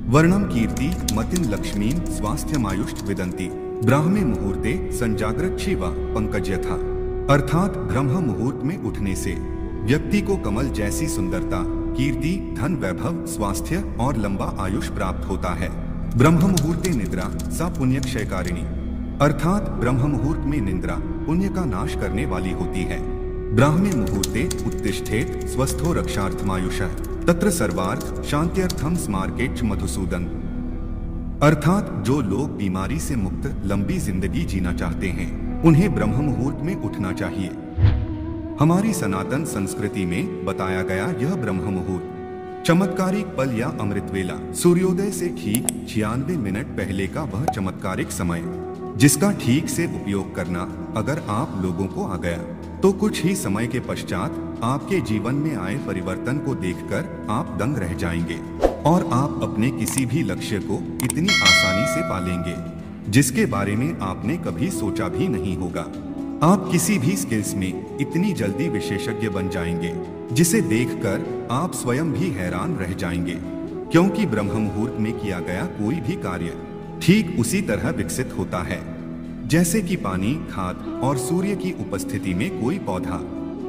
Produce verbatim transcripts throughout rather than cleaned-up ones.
वर्णम कीर्ति मतिन लक्ष्मीं स्वास्थ्यमायुष्ट विदंती ब्राह्मे मुहूर्ते संजाग्रत शिवा पंकज यथा। अर्थात ब्रह्म मुहूर्त में उठने से व्यक्ति को कमल जैसी सुंदरता, कीर्ति, धन, वैभव, स्वास्थ्य और लंबा आयुष प्राप्त होता है। ब्रह्म मुहूर्ते निद्रा सा पुण्य क्षयकारिणी, अर्थात ब्रह्म मुहूर्त में निद्रा पुण्य का नाश करने वाली होती है। ब्राह्मे मुहूर्ते उत्तिष्ठेत स्वस्थो रक्षार्थमायुषः तत्र सर्वार्थ शांत्यर्थम स्मार्केच मधुसूदन, अर्थात जो लोग बीमारी से मुक्त लंबी जिंदगी जीना चाहते हैं उन्हें ब्रह्म मुहूर्त में उठना चाहिए। हमारी सनातन संस्कृति में बताया गया यह ब्रह्म मुहूर्त चमत्कारिक पल या अमृत वेला, सूर्योदय से ठीक छियानवे मिनट पहले का वह चमत्कारिक समय जिसका ठीक से उपयोग करना अगर आप लोगों को आ गया तो कुछ ही समय के पश्चात आपके जीवन में आए परिवर्तन को देखकर आप दंग रह जाएंगे और आप अपने किसी भी लक्ष्य को इतनी आसानी से पालेंगे जिसके बारे में आपने कभी सोचा भी नहीं होगा। आप किसी भी स्किल्स में इतनी जल्दी विशेषज्ञ बन जाएंगे जिसे देखकर आप स्वयं भी हैरान रह जाएंगे, क्योंकि ब्रह्म मुहूर्त में किया गया कोई भी कार्य ठीक उसी तरह विकसित होता है जैसे कि पानी, खाद और सूर्य की उपस्थिति में कोई पौधा।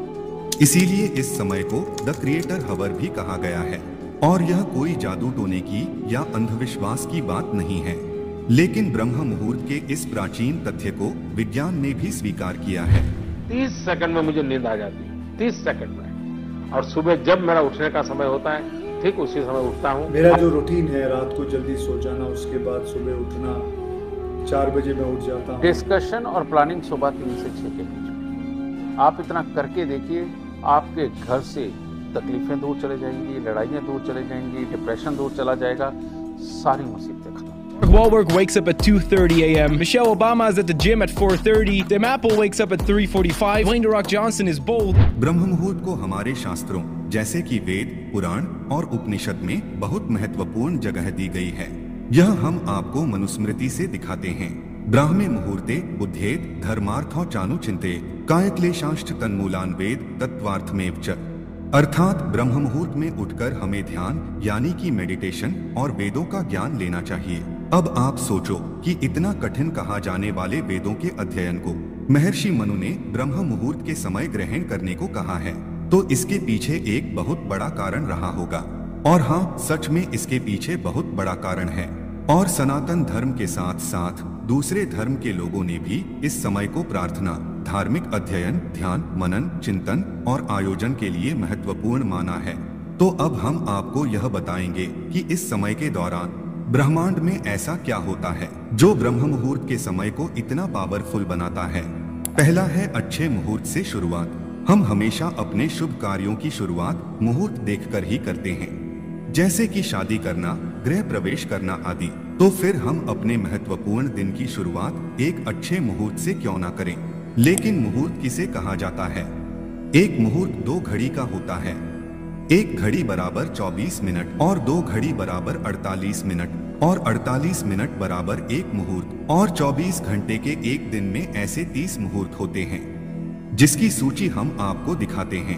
इसीलिए इस समय को द क्रिएटर हवर भी कहा गया है और यह कोई जादू टोने की या अंधविश्वास की बात नहीं है, लेकिन ब्रह्म मुहूर्त के इस प्राचीन तथ्य को विज्ञान ने भी स्वीकार किया है। तीस सेकंड में मुझे नींद आ जाती है, तीस सेकंड में, और सुबह जब मेरा उठने का समय होता है ठीक उसी समय उठता हूँ। मेरा जो रूटीन है रात को जल्दी सो जाना, उसके बाद सुबह उठना, चार बजे मैं उठ जाता हूँ। डिस्कशन और प्लानिंग सुबह तीन से छह के बीच आप इतना करके देखिए, आपके घर से तकलीफें दूर चले जाएंगी, लड़ाइयाँ दूर चले जाएंगी, डिप्रेशन दूर चला जाएगा, सारी मुसीबतें खत्म। Wahlberg wakes up at two thirty a m Michelle Obama is at the gym at four thirty. Tim Apple wakes up at three forty-five. Dwayne The Rock Johnson is bold. ब्रह्म मुहूर्त को हमारे शास्त्रों जैसे कि वेद, पुराण और उपनिषद में बहुत महत्वपूर्ण जगह दी गई है। यह हम आपको मनुस्मृति से दिखाते हैं। ब्राह्मे मुहूर्ते बुद्धेत धर्मार्थो चानु चिंते कायक्लेशांश्च तन्मूलान वेद तत्वार्थमेव च, अर्थात ब्रह्म मुहूर्त में उठकर हमें ध्यान यानी कि मेडिटेशन और वेदों का ज्ञान लेना चाहिए। अब आप सोचो कि इतना कठिन कहा जाने वाले वेदों के अध्ययन को महर्षि मनु ने ब्रह्म मुहूर्त के समय ग्रहण करने को कहा है, तो इसके पीछे एक बहुत बड़ा कारण रहा होगा। और हाँ, सच में इसके पीछे बहुत बड़ा कारण है। और सनातन धर्म के साथ साथ दूसरे धर्म के लोगों ने भी इस समय को प्रार्थना, धार्मिक अध्ययन, ध्यान, मनन, चिंतन और आयोजन के लिए महत्वपूर्ण माना है। तो अब हम आपको यह बताएंगे कि इस समय के दौरान ब्रह्मांड में ऐसा क्या होता है जो ब्रह्म मुहूर्त के समय को इतना पावरफुल बनाता है। पहला है अच्छे मुहूर्त से शुरुआत। हम हमेशा अपने शुभ कार्यों की शुरुआत मुहूर्त देखकर ही करते हैं, जैसे कि शादी करना, गृह प्रवेश करना आदि। तो फिर हम अपने महत्वपूर्ण दिन की शुरुआत एक अच्छे मुहूर्त से क्यों ना करें। लेकिन मुहूर्त किसे कहा जाता है? एक मुहूर्त दो घड़ी का होता है। एक घड़ी बराबर चौबीस मिनट और दो घड़ी बराबर अड़तालीस मिनट और अड़तालीस मिनट बराबर एक मुहूर्त, और चौबीस घंटे के एक दिन में ऐसे तीस मुहूर्त होते हैं जिसकी सूची हम आपको दिखाते हैं।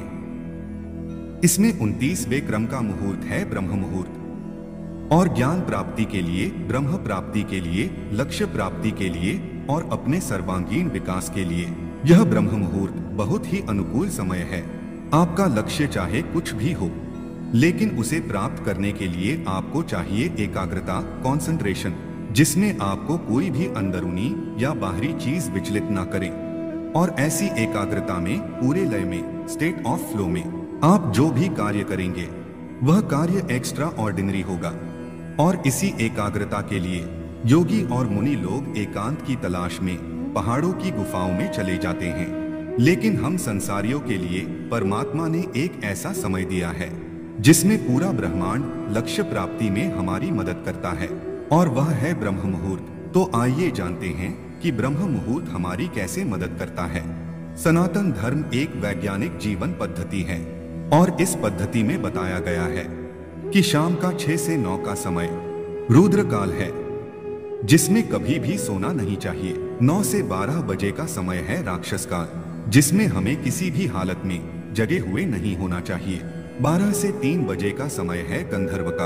इसमें उनतीसवें क्रम का मुहूर्त है ब्रह्म मुहूर्त। और ज्ञान प्राप्ति के लिए, ब्रह्म प्राप्ति के लिए, लक्ष्य प्राप्ति के लिए और अपने सर्वांगीण विकास के लिए यह ब्रह्म मुहूर्त बहुत ही अनुकूल समय है। आपका लक्ष्य चाहे कुछ भी हो, लेकिन उसे प्राप्त करने के लिए आपको चाहिए एकाग्रता, कंसंट्रेशन, जिसमें आपको कोई भी अंदरूनी या बाहरी चीज विचलित ना करे। और ऐसी एकाग्रता में, पूरे लय में, स्टेट ऑफ फ्लो में आप जो भी कार्य करेंगे वह कार्य एक्स्ट्रा ऑर्डिनरी होगा। और इसी एकाग्रता के लिए योगी और मुनि लोग एकांत की तलाश में पहाड़ों की गुफाओं में चले जाते हैं। लेकिन हम संसारियों के लिए परमात्मा ने एक ऐसा समय दिया है जिसमें पूरा ब्रह्मांड लक्ष्य प्राप्ति में हमारी मदद करता है, और वह है ब्रह्म मुहूर्त। तो आइए जानते हैं कि ब्रह्म मुहूर्त हमारी कैसे मदद करता है। सनातन धर्म एक वैज्ञानिक जीवन पद्धति है और इस पद्धति में बताया गया है कि शाम का छह से नौ का समय रुद्र काल है, जिसमें कभी भी सोना नहीं चाहिए। नौ से बारह बजे का समय है राक्षस काल, जिसमें हमें किसी भी हालत में जगे हुए नहीं होना चाहिए। बारह से तीन बजे का समय है गंधर्व काल,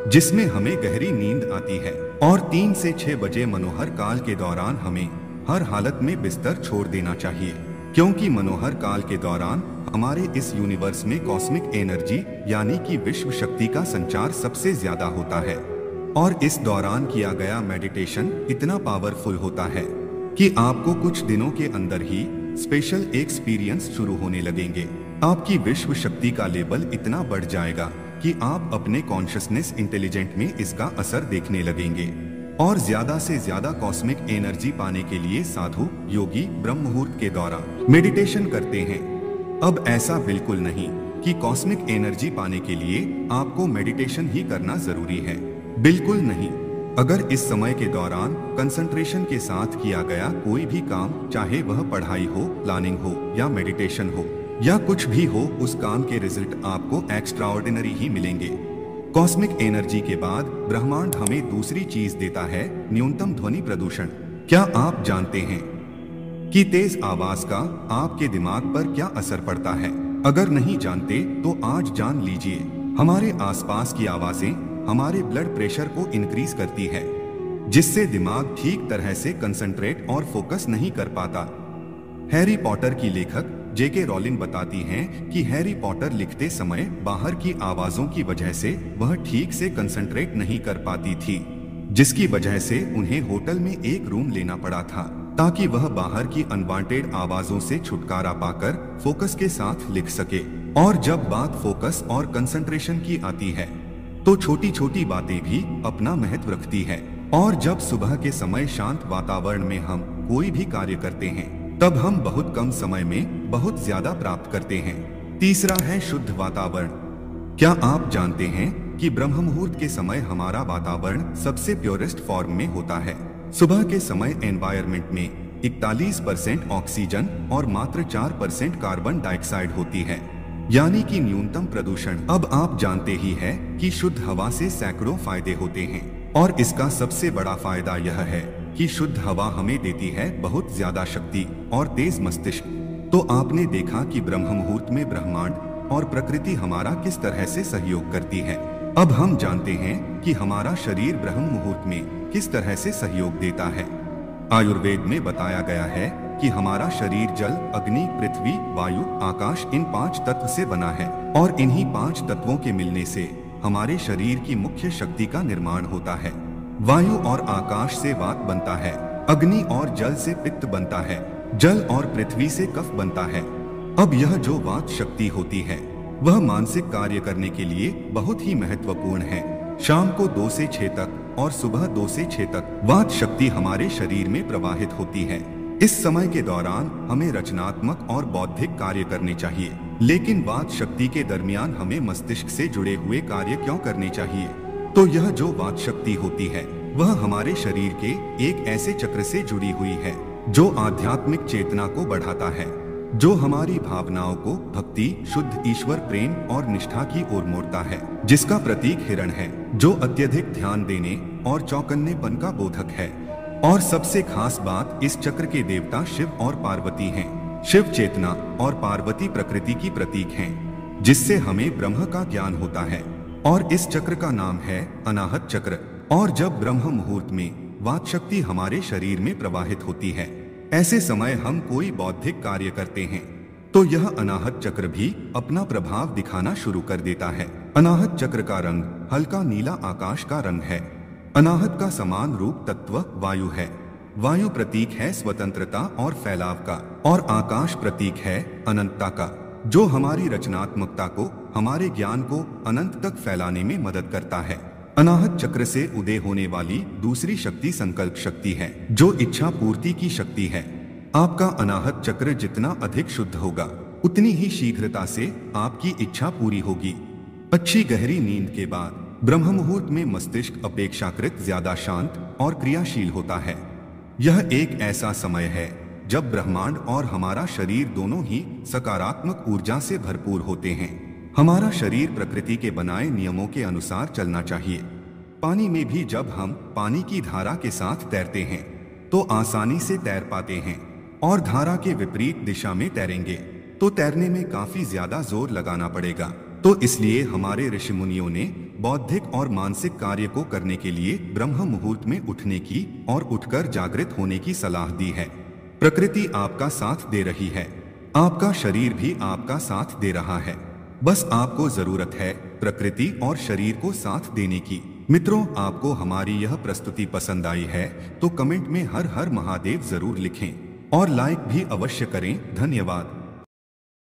जिसमें हमें गहरी नींद आती है, और तीन से छह बजे मनोहर काल के दौरान हमें हर हालत में बिस्तर छोड़ देना चाहिए, क्योंकि मनोहर काल के दौरान हमारे इस यूनिवर्स में कॉस्मिक एनर्जी यानी कि विश्व शक्ति का संचार सबसे ज्यादा होता है। और इस दौरान किया गया मेडिटेशन इतना पावरफुल होता है कि आपको कुछ दिनों के अंदर ही स्पेशल एक्सपीरियंस शुरू होने लगेंगे। आपकी विश्व शक्ति का लेवल इतना बढ़ जाएगा कि आप अपने कॉन्शियसनेस इंटेलिजेंट में इसका असर देखने लगेंगे, और ज्यादा से ज्यादा कॉस्मिक एनर्जी पाने के लिए साधु योगी ब्रह्म मुहूर्त के दौरान मेडिटेशन करते हैं। अब ऐसा बिल्कुल नहीं कि कॉस्मिक एनर्जी पाने के लिए आपको मेडिटेशन ही करना जरूरी है, बिल्कुल नहीं। अगर इस समय के दौरान कंसंट्रेशन के साथ किया गया कोई भी काम, चाहे वह पढ़ाई हो, प्लानिंग हो या मेडिटेशन हो या कुछ भी हो, उस काम के रिजल्ट आपको एक्स्ट्राऑर्डिनरी ही मिलेंगे। कॉस्मिक एनर्जी के बाद ब्रह्मांड हमें दूसरी चीज देता है, न्यूनतम ध्वनि प्रदूषण। क्या आप जानते हैं कि तेज आवाज का आपके दिमाग पर क्या असर पड़ता है? अगर नहीं जानते तो आज जान लीजिए। हमारे आसपास की आवाजें हमारे ब्लड प्रेशर को इंक्रीज करती है, जिससे दिमाग ठीक तरह से कंसंट्रेट और फोकस नहीं कर पाता। हैरी पॉटर की लेखक जेके रॉलिंग बताती हैं कि हैरी पॉटर लिखते समय बाहर की आवाजों की वजह से वह ठीक से कंसंट्रेट नहीं कर पाती थी, जिसकी वजह से उन्हें होटल में एक रूम लेना पड़ा था ताकि वह बाहर की अनवांटेड आवाजों से छुटकारा पाकर फोकस के साथ लिख सके। और जब बात फोकस और कंसंट्रेशन की आती है तो छोटी छोटी बातें भी अपना महत्व रखती है, और जब सुबह के समय शांत वातावरण में हम कोई भी कार्य करते हैं तब हम बहुत कम समय में बहुत ज्यादा प्राप्त करते हैं। तीसरा है शुद्ध वातावरण। क्या आप जानते हैं कि ब्रह्म मुहूर्त के समय हमारा वातावरण सबसे प्योरेस्ट फॉर्म में होता है? सुबह के समय एनवायरनमेंट में इकतालीस परसेंट ऑक्सीजन और मात्र चार परसेंट कार्बन डाइऑक्साइड होती है, यानी कि न्यूनतम प्रदूषण। अब आप जानते ही है कि शुद्ध हवा से सैकड़ों फायदे होते हैं, और इसका सबसे बड़ा फायदा यह है कि शुद्ध हवा हमें देती है बहुत ज्यादा शक्ति और तेज मस्तिष्क। तो आपने देखा कि ब्रह्म मुहूर्त में ब्रह्मांड और प्रकृति हमारा किस तरह से सहयोग करती है। अब हम जानते हैं कि हमारा शरीर ब्रह्म मुहूर्त में किस तरह से सहयोग देता है। आयुर्वेद में बताया गया है कि हमारा शरीर जल, अग्नि, पृथ्वी, वायु, आकाश इन पांच तत्व से बना है, और इन्हीं पांच तत्वों के मिलने से हमारे शरीर की मुख्य शक्ति का निर्माण होता है। वायु और आकाश से वात बनता है, अग्नि और जल से पित्त बनता है, जल और पृथ्वी से कफ बनता है। अब यह जो वात शक्ति होती है वह मानसिक कार्य करने के लिए बहुत ही महत्वपूर्ण है। शाम को दो से छह तक और सुबह दो से छह तक वात शक्ति हमारे शरीर में प्रवाहित होती है। इस समय के दौरान हमें रचनात्मक और बौद्धिक कार्य करने चाहिए, लेकिन वात शक्ति के दरमियान हमें मस्तिष्क से जुड़े हुए कार्य क्यों करने चाहिए? तो यह जो वात शक्ति होती है वह हमारे शरीर के एक ऐसे चक्र से जुड़ी हुई है जो आध्यात्मिक चेतना को बढ़ाता है, जो हमारी भावनाओं को भक्ति, शुद्ध ईश्वर प्रेम और निष्ठा की ओर मोड़ता है, जिसका प्रतीक हिरण है, जो अत्यधिक ध्यान देने और चौकन्नेपन का बोधक है। और सबसे खास बात, इस चक्र के देवता शिव और पार्वती हैं। शिव चेतना और पार्वती प्रकृति की प्रतीक हैं, जिससे हमें ब्रह्म का ज्ञान होता है, और इस चक्र का नाम है अनाहत चक्र। और जब ब्रह्म मुहूर्त में वात शक्ति हमारे शरीर में प्रवाहित होती है, ऐसे समय हम कोई बौद्धिक कार्य करते हैं तो यह अनाहत चक्र भी अपना प्रभाव दिखाना शुरू कर देता है। अनाहत चक्र का रंग हल्का नीला आकाश का रंग है। अनाहत का समान रूप तत्व वायु है। वायु प्रतीक है स्वतंत्रता और फैलाव का, और आकाश प्रतीक है अनंतता का, जो हमारी रचनात्मकता को, हमारे ज्ञान को अनंत तक फैलाने में मदद करता है। अनाहत चक्र से उदय होने वाली दूसरी शक्ति संकल्प शक्ति है, जो इच्छा पूर्ति की शक्ति है। आपका अनाहत चक्र जितना अधिक शुद्ध होगा, उतनी ही शीघ्रता से आपकी इच्छा पूरी होगी। अच्छी गहरी नींद के बाद ब्रह्म मुहूर्त में मस्तिष्क अपेक्षाकृत ज्यादा शांत और क्रियाशील होता है। यह एक ऐसा समय है जब ब्रह्मांड और हमारा शरीर दोनों ही सकारात्मक ऊर्जा से भरपूर होते हैं। हमारा शरीर प्रकृति के बनाए नियमों के अनुसार चलना चाहिए। पानी में भी जब हम पानी की धारा के साथ तैरते हैं तो आसानी से तैर पाते हैं, और धारा के विपरीत दिशा में तैरेंगे तो तैरने में काफी ज्यादा जोर लगाना पड़ेगा। तो इसलिए हमारे ऋषि मुनियों ने बौद्धिक और मानसिक कार्य को करने के लिए ब्रह्म मुहूर्त में उठने की और उठकर जागृत होने की सलाह दी है। प्रकृति आपका साथ दे रही है, आपका शरीर भी आपका साथ दे रहा है। बस आपको जरूरत है प्रकृति और शरीर को साथ देने की। मित्रों, आपको हमारी यह प्रस्तुति पसंद आई है तो कमेंट में हर हर महादेव जरूर लिखें और लाइक भी अवश्य करें। धन्यवाद।